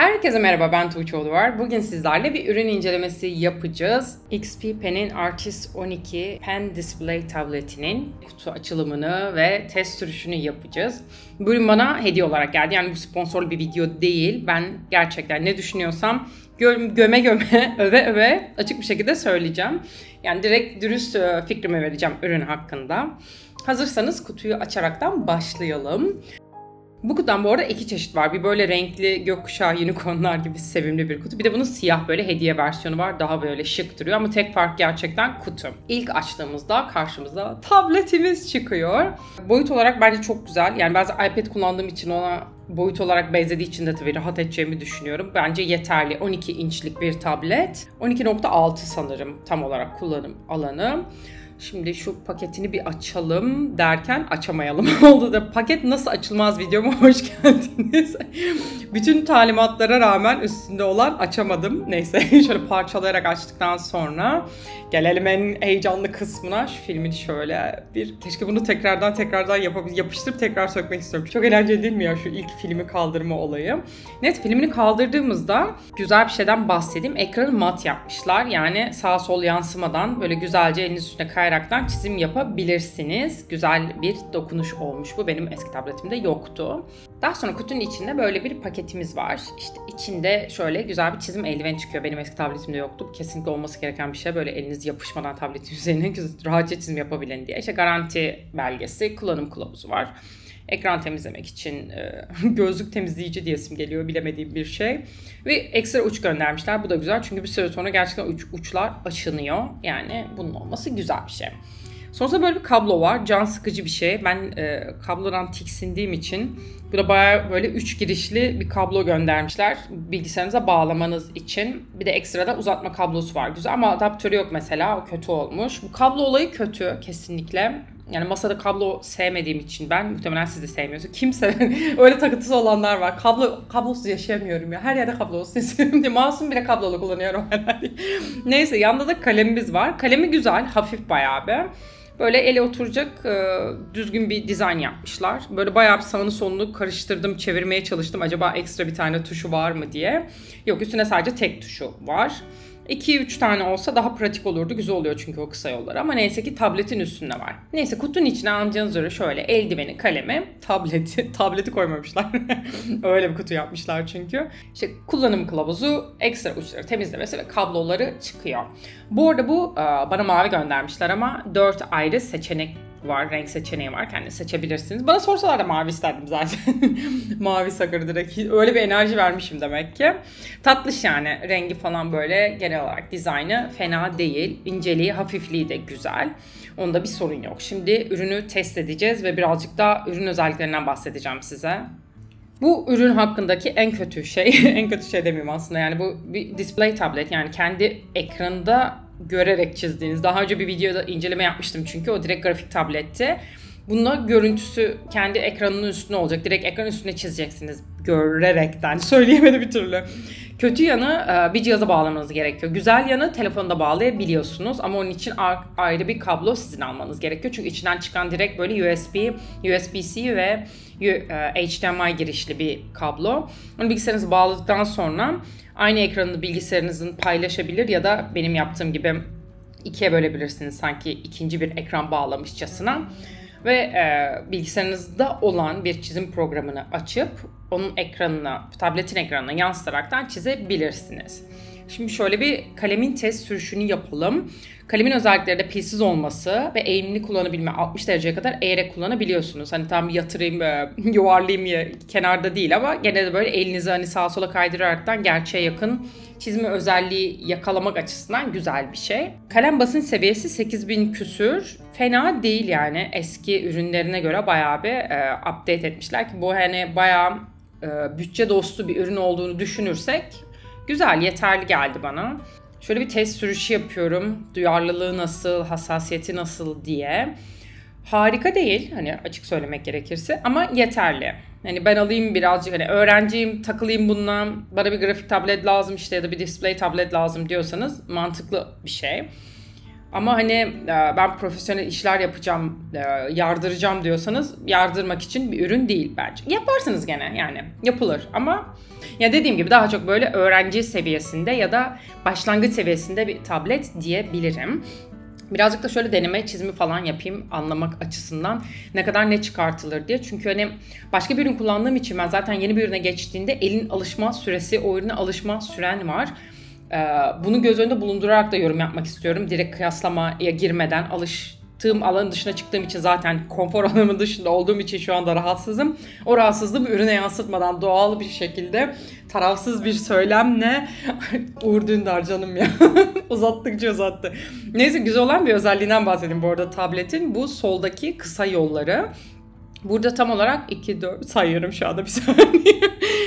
Herkese merhaba, ben Tuğçe Uluver. Bugün sizlerle bir ürün incelemesi yapacağız. XP Pen'in Artist 12 Pen Display tabletinin kutu açılımını ve test sürüşünü yapacağız. Bu ürün bana hediye olarak geldi. Yani bu sponsorlu bir video değil. Ben gerçekten ne düşünüyorsam göme öve öve açık bir şekilde söyleyeceğim. Yani direkt dürüst fikrimi vereceğim ürün hakkında. Hazırsanız kutuyu açaraktan başlayalım. Bu kutudan bu arada iki çeşit var. Bir böyle renkli gökkuşağı unicornlar gibi sevimli bir kutu. Bir de bunun siyah böyle hediye versiyonu var. Daha böyle şık duruyor ama tek fark gerçekten kutu. İlk açtığımızda karşımıza tabletimiz çıkıyor. Boyut olarak bence çok güzel. Yani bazen iPad kullandığım için ona boyut olarak benzediği için de tabii rahat edeceğimi düşünüyorum. Bence yeterli. 12 inçlik bir tablet. 12.6 sanırım tam olarak kullanım alanı. Şimdi şu paketini bir açalım derken açamayalım oldu da paket nasıl açılmaz videoma hoş geldiniz. Bütün talimatlara rağmen üstünde olan açamadım. Neyse şöyle parçalayarak açtıktan sonra gelelim en heyecanlı kısmına. Şu filmini şöyle keşke bunu tekrardan yapıştırıp tekrar sökmek istiyorum. Çok eğlenceli değil mi ya şu ilk filmi kaldırma olayı. Neyse filmini kaldırdığımızda güzel bir şeyden bahsedeyim. Ekranı mat yapmışlar. Yani sağ sol yansımadan böyle güzelce eliniz üstüne kayaraktan çizim yapabilirsiniz. Güzel bir dokunuş olmuş bu. Benim eski tabletimde yoktu. Daha sonra kutunun içinde böyle bir paketimiz var. İşte içinde şöyle güzel bir çizim eldiveni çıkıyor. Benim eski tabletimde yoktu. Kesinlikle olması gereken bir şey. Böyle eliniz yapışmadan tabletin üzerine rahatça çizim yapabilin diye. İşte garanti belgesi, kullanım kılavuzu var. Ekran temizlemek için gözlük temizleyici diyesim geliyor, bilemediğim bir şey. Ve ekstra uç göndermişler. Bu da güzel çünkü bir süre sonra gerçekten uçlar aşınıyor. Yani bunun olması güzel bir şey. Sonrasında böyle bir kablo var. Can sıkıcı bir şey. Ben kablodan tiksindiğim için burada bayağı böyle 3 girişli bir kablo göndermişler. Bilgisayarınıza bağlamanız için. Bir de ekstra da uzatma kablosu var. Güzel ama adaptörü yok mesela. O kötü olmuş. Bu kablo olayı kötü kesinlikle. Yani masada kablo sevmediğim için ben, muhtemelen siz de sevmiyorsunuz. Kimse öyle takıntısı olanlar var. Kablosuz yaşayamıyorum ya. Her yerde kablo olsun istiyorum diye. Mouse'um bile kablolu kullanıyorum herhalde. Neyse yanında da kalemimiz var. Kalemi güzel, hafif bayağı bir. Böyle ele oturacak düzgün bir dizayn yapmışlar. Böyle bayağı bir sağını solunu karıştırdım, çevirmeye çalıştım. Acaba ekstra bir tane tuşu var mı diye. Yok, üstüne sadece tek tuşu var. 2-3 tane olsa daha pratik olurdu. Güzel oluyor çünkü o kısa yollar. Ama neyse ki tabletin üstünde var. Neyse kutunun içine anlayacağınız üzere şöyle eldiveni, kalemi, tableti koymamışlar. Öyle bir kutu yapmışlar çünkü. İşte kullanım kılavuzu, ekstra uçları temizlemesi ve kabloları çıkıyor. Bu arada bu bana mavi göndermişler ama 4 ayrı seçenek var, renk seçeneği var. Kendiniz seçebilirsiniz. Bana sorsalar da mavi isterdim zaten. Mavi sakır direkt. Öyle bir enerji vermişim demek ki. Tatlış yani. Rengi falan böyle genel olarak dizaynı fena değil. İnceliği, hafifliği de güzel. Onda bir sorun yok. Şimdi ürünü test edeceğiz ve birazcık da ürün özelliklerinden bahsedeceğim size. Bu ürün hakkındaki en kötü şey, en kötü şey demeyeyim aslında, yani bu bir display tablet, yani kendi ekranında görerek çizdiğiniz. Daha önce bir videoda inceleme yapmıştım çünkü o direkt grafik tabletti. Bunda görüntüsü kendi ekranının üstüne olacak. Direkt ekran üstüne çizeceksiniz görerekten. Söyleyemedim bir türlü. Kötü yanı bir cihaza bağlamanız gerekiyor. Güzel yanı telefonda bağlayabiliyorsunuz ama onun için ayrı bir kablo sizin almanız gerekiyor. Çünkü içinden çıkan direkt böyle USB-C ve HDMI girişli bir kablo. Onu bilgisayarınıza bağladıktan sonra aynı ekranını bilgisayarınızın paylaşabilir ya da benim yaptığım gibi ikiye bölebilirsiniz sanki ikinci bir ekran bağlamışçasına. Ve bilgisayarınızda olan bir çizim programını açıp onun ekranına, tabletin ekranına yansıtaraktan çizebilirsiniz. Şimdi şöyle bir kalemin test sürüşünü yapalım. Kalemin özellikleri de pilsiz olması ve eğimli kullanabilme, 60 dereceye kadar eğerek kullanabiliyorsunuz. Hani tam yatırayım, yuvarlayayım ya kenarda değil ama gene de böyle elinizi hani sağa sola kaydıraraktan gerçeğe yakın çizme özelliği yakalamak açısından güzel bir şey. Kalem basınç seviyesi 8000 küsür. Fena değil yani, eski ürünlerine göre bayağı bir update etmişler ki bu hani bayağı bütçe dostu bir ürün olduğunu düşünürsek güzel, yeterli geldi bana. Şöyle bir test sürüşü yapıyorum. Duyarlılığı nasıl, hassasiyeti nasıl diye. Harika değil hani, açık söylemek gerekirse, ama yeterli. Hani ben alayım birazcık, hani öğrenciyim, takılayım bununla, bana bir grafik tablet lazım işte ya da bir display tablet lazım diyorsanız mantıklı bir şey. Ama hani ben profesyonel işler yapacağım, yardıracağım diyorsanız yardırmak için bir ürün değil bence. Yaparsınız gene, yani yapılır ama ya dediğim gibi daha çok böyle öğrenci seviyesinde ya da başlangıç seviyesinde bir tablet diyebilirim. Birazcık da şöyle deneme çizimi falan yapayım anlamak açısından ne kadar ne çıkartılır diye. Çünkü hani başka bir ürün kullandığım için ben zaten yeni bir ürüne geçtiğinde elin alışma süresi, o ürüne alışma süren var. Bunu göz önünde bulundurarak da yorum yapmak istiyorum. Direkt kıyaslamaya girmeden, alıştığım alanın dışına çıktığım için, zaten konfor alanımın dışında olduğum için şu anda rahatsızım. O rahatsızlığı bir ürüne yansıtmadan doğal bir şekilde, tarafsız bir söylemle Uğur Dündar canım ya uzattıkça uzattı. Neyse, güzel olan bir özelliğinden bahsedeyim bu arada tabletin. Bu soldaki kısa yolları. Burada tam olarak 2, 4 sayıyorum şu anda bir saniye.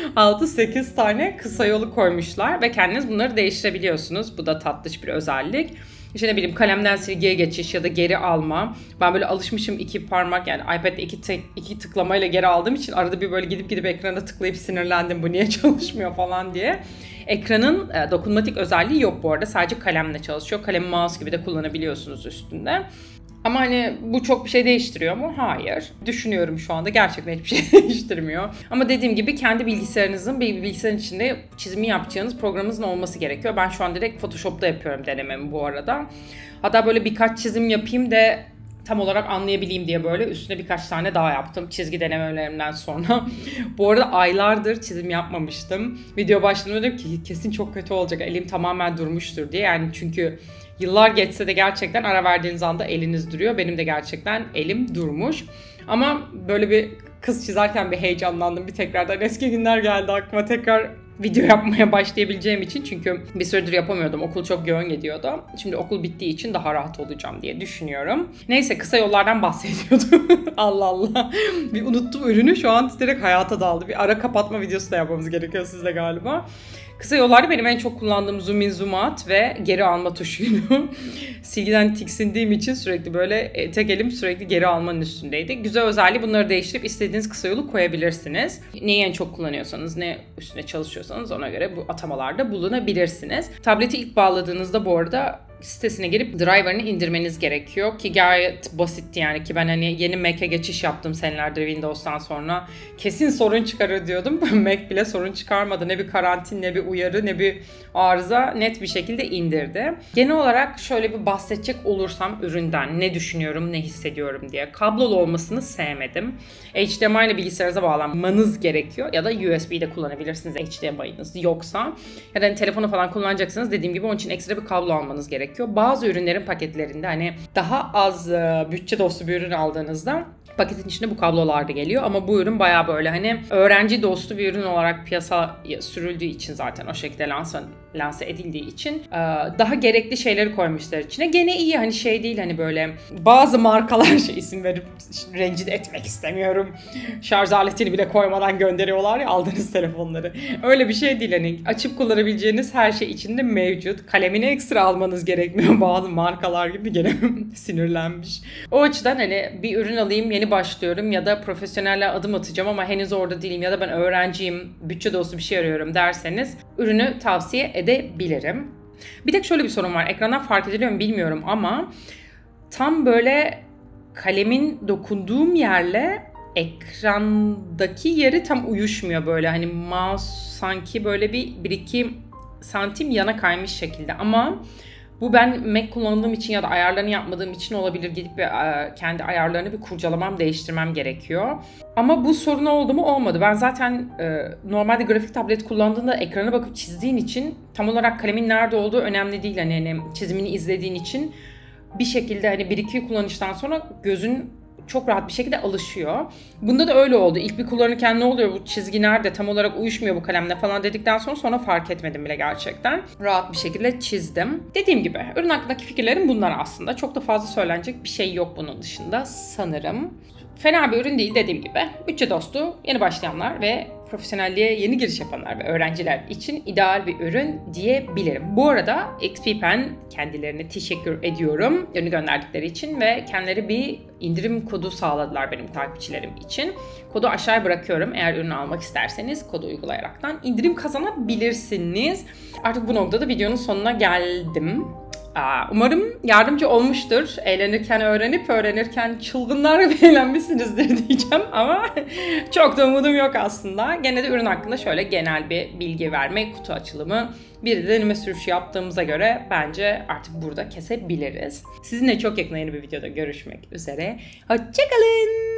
6-8 tane kısa yolu koymuşlar ve kendiniz bunları değiştirebiliyorsunuz. Bu da tatlış bir özellik. İşte ne bileyim, kalemden silgiye geçiş ya da geri alma. Ben böyle alışmışım, 2 parmak, yani iPad'de 2 tıklamayla geri aldığım için arada bir böyle gidip ekrana tıklayıp sinirlendim, bu niye çalışmıyor falan diye. Ekranın dokunmatik özelliği yok bu arada, sadece kalemle çalışıyor. Kalemi mouse gibi de kullanabiliyorsunuz üstünde. Ama hani bu çok bir şey değiştiriyor mu? Hayır. Düşünüyorum şu anda, gerçekten hiçbir şey değiştirmiyor. Ama dediğim gibi kendi bilgisayarınızın, bir bilgisayarın içinde çizimi yapacağınız programınızın olması gerekiyor. Ben şu an direkt Photoshop'ta yapıyorum denememi bu arada. Hatta böyle birkaç çizim yapayım da tam olarak anlayabileyim diye böyle üstüne birkaç tane daha yaptım çizgi denemelerimden sonra. Bu arada aylardır çizim yapmamıştım. Video başladığımda dedim ki kesin çok kötü olacak, elim tamamen durmuştur diye. Yani çünkü yıllar geçse de gerçekten ara verdiğiniz anda eliniz duruyor. Benim de gerçekten elim durmuş. Ama böyle bir kız çizerken bir heyecanlandım. Bir tekrardan eski günler geldi aklıma. Tekrar video yapmaya başlayabileceğim için. Çünkü bir süredir yapamıyordum. Okul çok yoğun gidiyordu. Şimdi okul bittiği için daha rahat olacağım diye düşünüyorum. Neyse, kısa yollardan bahsediyordum. Allah Allah. Bir unuttum ürünü. Şu an direkt hayata daldı. Bir ara kapatma videosu da yapmamız gerekiyor sizle galiba. Kısa yollarda benim en çok kullandığım zoom in zoom out ve geri alma tuşuydu. Silgiden tiksindiğim için sürekli böyle tek elim sürekli geri almanın üstündeydi. Güzel özelliği, bunları değiştirip istediğiniz kısa yolu koyabilirsiniz. Neyi en çok kullanıyorsanız, ne üstüne çalışıyorsanız ona göre bu atamalarda bulunabilirsiniz. Tableti ilk bağladığınızda bu arada sitesine girip driver'ını indirmeniz gerekiyor ki gayet basitti yani. Ki ben hani yeni Mac'e geçiş yaptım senelerdir Windows'tan sonra, kesin sorun çıkarır diyordum. Mac bile sorun çıkarmadı. Ne bir karantin, ne bir uyarı, ne bir arıza, net bir şekilde indirdi. Genel olarak şöyle bir bahsedecek olursam üründen ne düşünüyorum, ne hissediyorum diye. Kablolu olmasını sevmedim. HDMI ile bilgisayarınıza bağlanmanız gerekiyor ya da USB de kullanabilirsiniz HDMI'niz yoksa. Ya da hani telefonu falan kullanacaksınız, dediğim gibi onun için ekstra bir kablo almanız gerekiyor. Bazı ürünlerin paketlerinde hani daha az bütçe dostu bir ürün aldığınızda paketin içinde bu kablolar da geliyor ama bu ürün bayağı böyle hani öğrenci dostu bir ürün olarak piyasaya sürüldüğü için, zaten o şekilde lanse edildiği için daha gerekli şeyleri koymuşlar içine. Gene iyi, hani şey değil, hani böyle bazı markalar isim verip rencide etmek istemiyorum, şarj aletini bile koymadan gönderiyorlar ya aldığınız telefonları. Öyle bir şey değil, hani açıp kullanabileceğiniz her şey içinde mevcut. Kalemini ekstra almanız gerekmiyor bazı markalar gibi, gene sinirlenmiş. O açıdan hani bir ürün alayım, yeni başlıyorum ya da profesyonelle adım atacağım ama henüz orada değilim ya da ben öğrenciyim, bütçe dostu bir şey arıyorum derseniz ürünü tavsiye edebilirim. Bir tek şöyle bir sorun var. Ekrandan fark ediliyor mu bilmiyorum ama tam böyle kalemin dokunduğum yerle ekrandaki yeri tam uyuşmuyor böyle. Hani mouse sanki böyle bir 1-2 santim yana kaymış şekilde ama bu ben Mac kullandığım için ya da ayarlarını yapmadığım için olabilir. Gidip kendi ayarlarını bir kurcalamam, değiştirmem gerekiyor. Ama bu sorun oldu mu? Olmadı. Ben zaten normalde grafik tablet kullandığında ekrana bakıp çizdiğin için tam olarak kalemin nerede olduğu önemli değil. Hani çizimini izlediğin için bir şekilde hani 1-2 kullanıştan sonra gözün çok rahat bir şekilde alışıyor. Bunda da öyle oldu. İlk bir kullanırken ne oluyor, bu çizgi nerede, tam olarak uyuşmuyor bu kalemle falan dedikten sonra fark etmedim bile gerçekten. Rahat bir şekilde çizdim. Dediğim gibi ürün hakkındaki fikirlerim bunlar aslında. Çok da fazla söylenecek bir şey yok bunun dışında sanırım. Fena bir ürün değil dediğim gibi. Bütçe dostu, yeni başlayanlar ve profesyonelliğe yeni giriş yapanlar ve öğrenciler için ideal bir ürün diyebilirim. Bu arada XP Pen kendilerine teşekkür ediyorum ürünü gönderdikleri için ve kendileri bir indirim kodu sağladılar benim takipçilerim için. Kodu aşağıya bırakıyorum. Eğer ürünü almak isterseniz kodu uygulayaraktan indirim kazanabilirsiniz. Artık bu noktada videonun sonuna geldim. Umarım yardımcı olmuştur. Eğlenirken öğrenip öğrenirken çılgınlar gibi eğlenmişsinizdir diyeceğim ama çok da umudum yok aslında. Gene de ürün hakkında şöyle genel bir bilgi verme, kutu açılımı, bir de deneme sürüşü yaptığımıza göre bence artık burada kesebiliriz. Sizinle çok yakın yeni bir videoda görüşmek üzere. Hoşçakalın.